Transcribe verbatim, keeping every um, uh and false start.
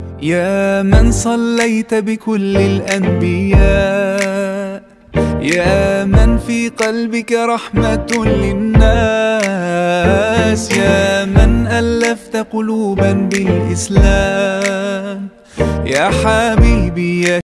يا من صليت بكل الأنبياء، يا من في قلبك رحمة للناس، يا من ألفت قلوبا بالإسلام، يا حبيبي يا